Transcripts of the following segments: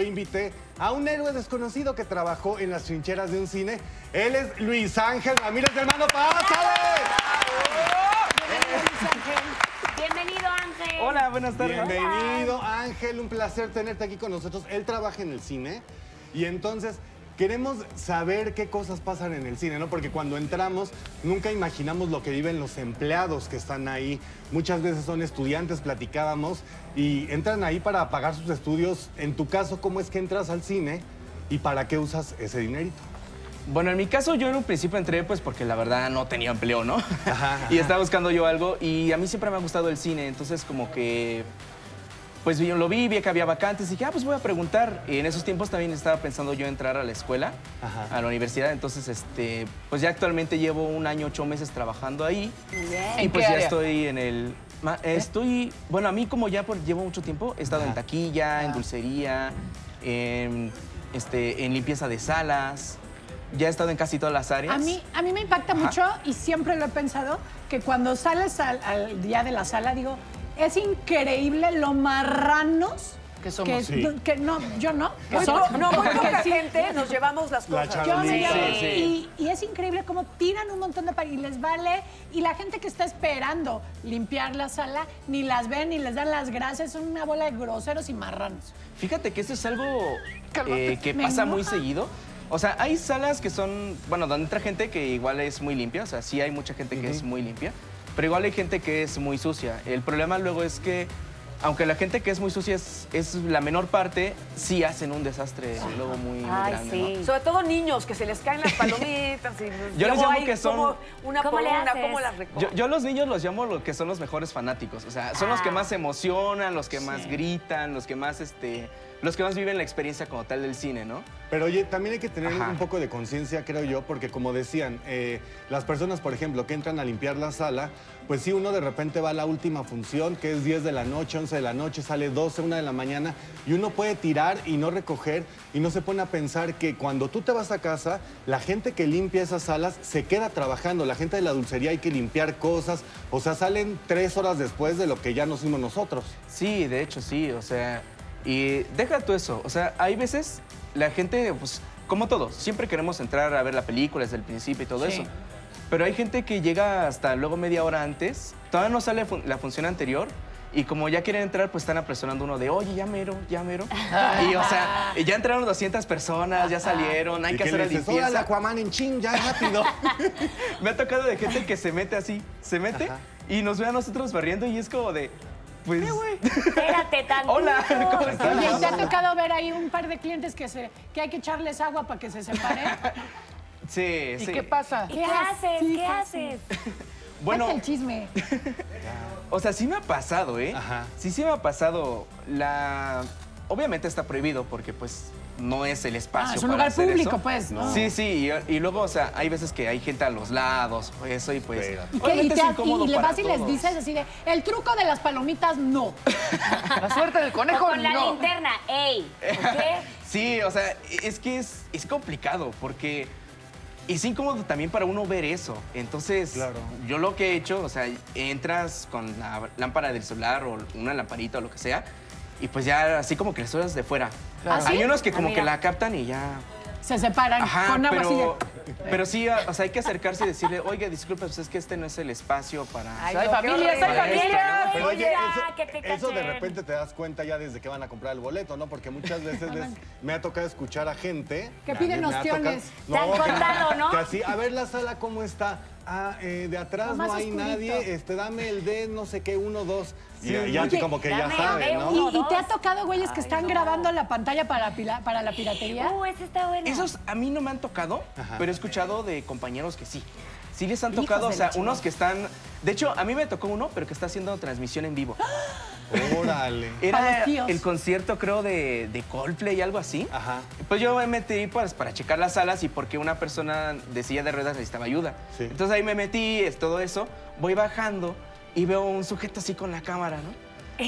hoy invité a un héroe desconocido que trabajó en las trincheras de un cine. Él es Luis Ángel Ramírez, hermano, ¡pásale! Bienvenido, Ángel. Hola, buenas tardes. Bienvenido, Ángel, un placer tenerte aquí con nosotros. Él trabaja en el cine y entonces queremos saber qué cosas pasan en el cine, ¿no? Porque cuando entramos nunca imaginamos lo que viven los empleados que están ahí. Muchas veces son estudiantes, platicábamos, y entran ahí para pagar sus estudios. En tu caso, ¿cómo es que entras al cine y para qué usas ese dinerito? Bueno, en mi caso yo en un principio entré pues porque la verdad no tenía empleo, ¿no? Ajá. Y estaba buscando yo algo y a mí siempre me ha gustado el cine, entonces como que pues yo lo vi que había vacantes y dije, pues voy a preguntar. Y en esos tiempos también estaba pensando yo entrar a la escuela, Ajá. a la universidad, entonces pues ya actualmente llevo 1 año, 8 meses trabajando ahí. Muy bien. Y ¿En pues qué ya área? estoy en el... bueno, a mí como ya llevo mucho tiempo, he estado en Ajá. taquilla, en dulcería, en limpieza de salas. Ya he estado en casi todas las áreas. A mí me impacta mucho y siempre lo he pensado, que cuando sales al día de la sala, digo, es increíble lo marranos Que somos. Sí. que no, yo no. Que Muy son, muy porque poca sí, gente nos llevamos las La cosas. yo me Sí, llevo- sí. y es increíble cómo tiran un montón de y les vale, y la gente que está esperando limpiar la sala ni las ven ni les dan las gracias, son una bola de groseros y marranos. Fíjate que eso es algo Cálmate. que Me pasa muy enoja. seguido. O sea, hay salas que son, bueno, donde entra gente que igual es muy limpia, o sea, sí hay mucha gente que es muy limpia, pero igual hay gente que es muy sucia. El problema luego es que, aunque la gente que es muy sucia es la menor parte, sí hacen un desastre luego muy Ay, grande, sí. ¿no? Sobre todo niños, que se les caen las palomitas. Y Yo les luego llamo hay que son- como una ¿Cómo por le una, haces? ¿cómo las recogen? Yo a los niños los llamo lo que son los mejores fanáticos, o sea, son los que más se emocionan, los que más gritan, los que más viven la experiencia como tal del cine, ¿no? Pero oye, también hay que tener Ajá. un poco de conciencia, creo yo, porque como decían, las personas, por ejemplo, que entran a limpiar la sala, pues sí, uno de repente va a la última función, que es 10 de la noche, 11 de la noche, sale 12, 1 de la mañana, y uno puede tirar y no recoger, y no se pone a pensar que cuando tú te vas a casa, la gente que limpia esas salas se queda trabajando, la gente de la dulcería hay que limpiar cosas, o sea, salen 3 horas después de lo que ya nos hicimos nosotros. Sí, de hecho, sí, o sea, y deja tú eso, o sea, hay veces la gente, pues, como todos, siempre queremos entrar a ver la película desde el principio y todo Sí. eso, pero hay gente que llega hasta luego media hora antes, todavía no sale la función anterior, y como ya quieren entrar, pues están apresurando uno de, oye, ya mero, ya mero. Y, o sea, ya entraron 200 personas, ya salieron, hay Y que que hacer la le dices, órale, limpieza. Aquaman en chin, ya rápido. Me ha tocado de gente que se mete así, se mete Ajá. y nos ve a nosotros barriendo y es como de, pues... Espérate tantito. Hola, ¿cómo estás? Oye, ¿te ha tocado ver ahí un par de clientes que hay que echarles agua para que se separen? Sí, ¿Y sí. qué pasa? ¿Qué haces? Sí, ¿Qué casi. haces? Bueno, Cuenta el chisme. o sea, sí me ha pasado, ¿eh? Ajá. Sí me ha pasado. Obviamente está prohibido porque, pues, no es el espacio Es un para lugar hacer público, eso. pues, ¿no? Sí, y luego, o sea, hay veces que hay gente a los lados, eso, y pues... Espérate. ¿Y, qué? obviamente es incómodo y le para vas y les todos. dices así de, el truco de las palomitas, no. La suerte del O conejo, con la no. linterna. ¡Ey! ¿Qué? Sí, o sea, es que es complicado porque es incómodo también para uno ver eso. Entonces, Claro. yo lo que he hecho, o sea, entras con la lámpara del celular o una lamparita o lo que sea, y pues ya así como que les suelas de fuera. ¿Ah, sí? Hay unos que Ah, como mira. que la captan y ya... Se separan con agua así de... pero sí, o sea, hay que acercarse y decirle, oiga, disculpe, pues es que este no es el espacio para... Ay, Hay no, qué familias, horror. hay Para esto, familias. ¿no? Pero oye, Ya, que te eso de cachen. repente te das cuenta ya desde que van a comprar el boleto, ¿no? Porque muchas veces me ha tocado escuchar a gente... Que piden me ha ostiones. Te han contado, ¿no? Que así, a ver la sala cómo está. Ah, de atrás Lo más no hay oscurito. nadie, dame el D, no sé qué, 1, 2. Y ya Oye, como que ya dame saben, el ¿no? D1. ¿Y te ha dos. tocado, güeyes, que están grabando la pantalla para la piratería? Esa está buena. Esos a mí no me han tocado, Ajá. pero he escuchado de compañeros que sí. Sí les han Hijos tocado, o de sea, la chingada. unos que están... De hecho, a mí me tocó uno, pero que está haciendo transmisión en vivo. Órale. Para Era los tíos. el concierto, creo, de Coldplay y algo así. Ajá. Pues yo me metí pues, para checar las salas y porque una persona de silla de ruedas necesitaba ayuda. Sí. Entonces ahí me metí, es todo eso. Voy bajando y veo un sujeto así con la cámara, ¿no?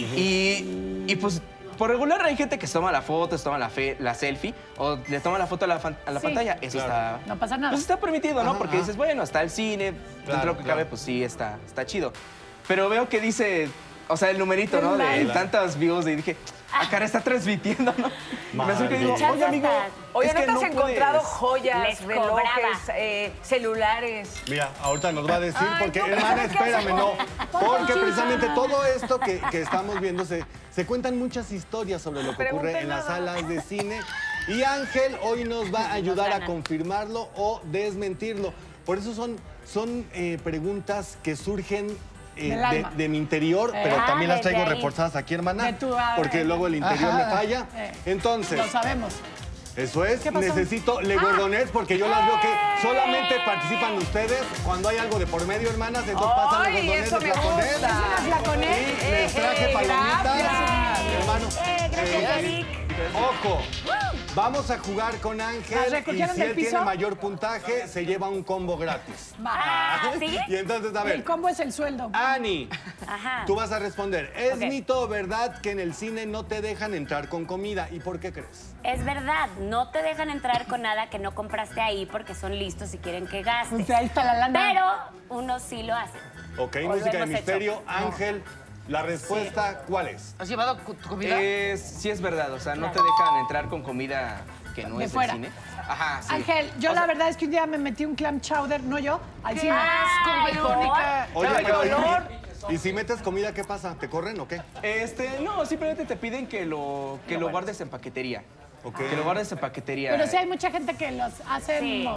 Y pues por regular hay gente que se toma la foto, se toma la selfie o le toma la foto a la Sí. pantalla. Eso Claro. está... No pasa nada. Pues está permitido, ¿no? Ajá, Porque ajá. dices, bueno, está el cine, dentro de lo que claro. cabe, pues sí, está chido. Pero veo que dice, o sea, el numerito, ¿no? El De like. tantas views y dije, Cara está transmitiendo, ¿no? Me acerco y digo, Madre. oye, amigo, Oye, es ¿no que te has no encontrado puedes. joyas, Les relojes, cobraba. celulares? Mira, ahorita nos va a decir, Ay, porque no, hermana, ¿qué haces? espérame, no. Porque chisme. precisamente todo esto que estamos viendo, se cuentan muchas historias sobre lo que ocurre Pregunté en las nada. salas de cine. Y Ángel hoy nos va a ayudar a gana. confirmarlo o desmentirlo. Por eso son preguntas que surgen Del alma. de mi interior, pero también las desde traigo ahí. reforzadas aquí, hermana, De tu- porque luego el interior me falla. Eh. Entonces, Lo sabemos. eso es, ¿Qué pasó? necesito legordonets porque yo las veo que solamente participan ustedes cuando hay algo de por medio, hermanas. Entonces pasan Ay, legordonets eso de me flaconet. gusta. Una flaconet. Y les traje palomitas. gracias. Hermano, Gracias, Eric. ojo, vamos a jugar con Ángel ¿Las y recogieron si del él piso? tiene mayor puntaje, se lleva un combo gratis. Ah, ¿sí? Y entonces, a El ver, combo es el sueldo. Ani, Ajá. tú vas a responder. ¿Es Ok. mito o verdad que en el cine no te dejan entrar con comida? ¿Y por qué crees? Es verdad, no te dejan entrar con nada que no compraste ahí porque son listos y quieren que gastes. Pues ahí está la lana. Pero uno sí lo hace. Ok, O lo música de hemos misterio. hecho. Ángel, la respuesta, ¿cuál es? ¿Has llevado tu comida? Sí es verdad, o sea, no te dejan entrar con comida que no De es fuera. del cine. Ajá, sí. Ángel, yo la verdad es que un día me metí un clam chowder, no yo, al cine. Ay, Verónica! Oye, Sabe pero olor. ¿y si metes comida, qué pasa? ¿Te corren o qué? No, simplemente te piden que lo guardes en paquetería. Ok. Que lo guardes en paquetería. Pero sí hay mucha gente que los hacen. Sí.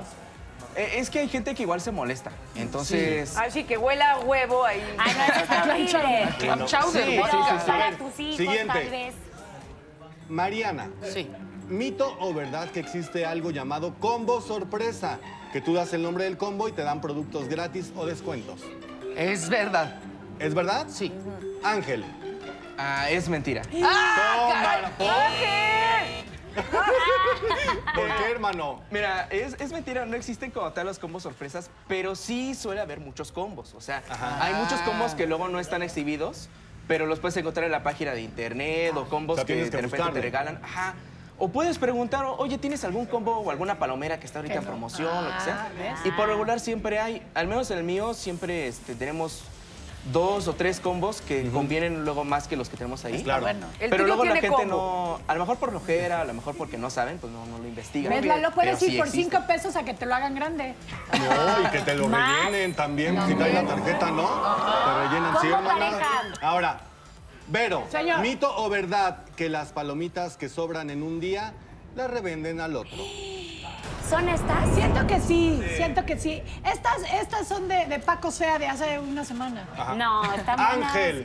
Es que hay gente que igual se molesta. Entonces, Ay, sí, que huela a huevo ahí. Ay, no, eso está horrible. Bueno, chowder, sí, Pero sí, sí, sí. para A ver, tus hijos, siguiente. tal vez. Mariana, Sí. ¿mito o verdad que existe algo llamado combo sorpresa? Que tú das el nombre del combo y te dan productos gratis o descuentos. Es verdad. ¿Es verdad? Sí. Ángel. es mentira. Tómala, ¡Ángel! ¿Por qué, hermano? Mira, es mentira, no existen como tal los combos sorpresas, pero sí suele haber muchos combos. O sea, hay muchos combos que luego no están exhibidos, pero los puedes encontrar en la página de internet o combos O sea, que tienes que de repente te buscarle. regalan. Ajá. O puedes preguntar, oye, ¿tienes algún combo o alguna palomera que está ahorita en promoción, lo que sea? ¿ves? Y por regular siempre hay, al menos en el mío, siempre tenemos 2 o 3 combos que convienen luego más que los que tenemos ahí. Claro. Bueno. El Pero tuyo luego la tiene gente combo. no, a lo mejor por flojera, a lo mejor porque no saben, pues no lo investigan. ¿Ves, Lalo? Puedes Pero ir sí por existe. 5 pesos a que te lo hagan grande. No, y que te lo ¿Más? rellenen también. Si traes la tarjeta, ¿no? Te rellenan. Sí, ¿Cómo hermana. pareja? Ahora, Vero, Señor. ¿mito o verdad que las palomitas que sobran en un día las revenden al otro? ¿Son estas? Siento que sí, siento que sí. Estas son de Paco Sea de hace una semana. No, están buenas. Ángel,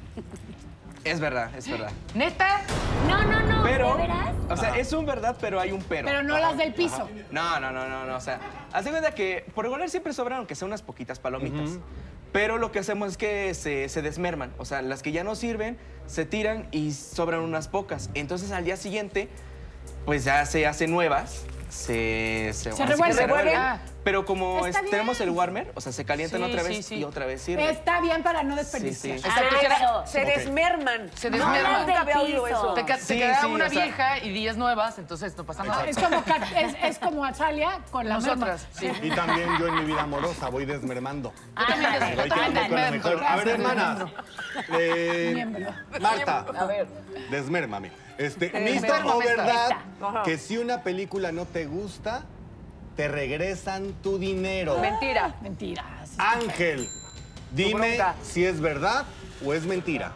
Es verdad, es verdad. ¿Neta? No, Pero, ¿de veras? o sea, es un verdad, pero hay un pero. Pero no las del piso. No, o sea, haz de cuenta que por regular siempre sobran, aunque sea unas poquitas palomitas. Pero lo que hacemos es que se desmerman. O sea, las que ya no sirven, se tiran y sobran unas pocas. Entonces, al día siguiente, pues ya se hacen nuevas. ahora sí que revuelven. ¿Revuelven? Pero como Está bien. tenemos el warmer, o sea, se calientan Sí, otra sí, vez sí. y otra vez sirven. Está bien para no desperdiciar. Sí, sí. Exacto, pero- se Ok. desmerman. Se No, desmerman. las Nunca había del oído piso. eso. Te Sí, queda sí, una o sea- vieja y 10 nuevas, entonces no pasa nada. Es como Azalia con la Nosotras, merma. sí. y también yo en mi vida amorosa voy desmermando. Ándale. Voy quedando con lo mejor. A ver, hermanas. Miembro. Marta, A ver. desmérmame. ¿Mito Desmérmame o esta. verdad Ajá. que si una película no te gusta, te regresan tu dinero? Mentira. Mentira. sí. Ángel, dime bronca. si es verdad o es mentira.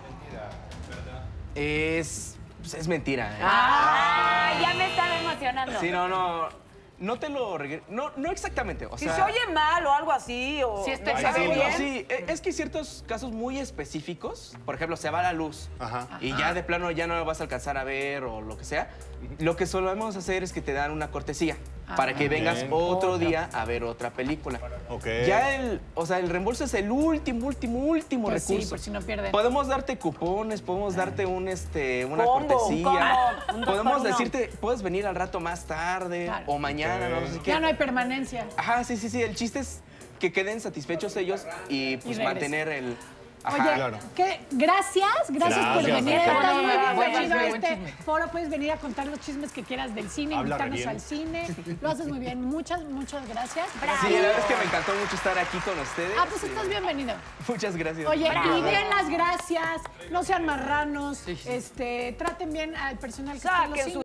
Pues es mentira. Ay, ya me estaba emocionando. Sí, no te lo no exactamente. O Si sea, se oye mal o algo así, o Sí, está no Sí, sabe sí, bien. no, sí, es que hay ciertos casos muy específicos, por ejemplo, se va la luz Ajá. y ya de plano ya no lo vas a alcanzar a ver o lo que sea, lo que solemos hacer es que te dan una cortesía para que vengas Bien. otro día a ver otra película. Ok. Ya el reembolso es el último Pues sí, recurso. por si no pierden. Podemos darte cupones, podemos darte una Combo, cortesía. combo, un 2 por Podemos 1. decirte, puedes venir al rato más tarde Claro. o mañana, Ok. no sé qué. Ya no hay permanencia. Ajá, sí. El chiste es que queden satisfechos ellos y pues regresen. mantener Ajá. Oye, claro. gracias por Gracias, venir. Ángel. Estás muy Buen bienvenido a chisme, buen este chisme. foro. Puedes venir a contar los chismes que quieras del cine, Habla re invitarnos bien. al cine. Lo haces muy bien. Muchas gracias. Sí, la verdad es que me encantó mucho estar aquí con ustedes. Ah, pues estás bienvenido. Muchas gracias. Oye, Bravo. y den las gracias, no sean marranos, Sí, sí. traten bien al personal que está en los Saquen cines. su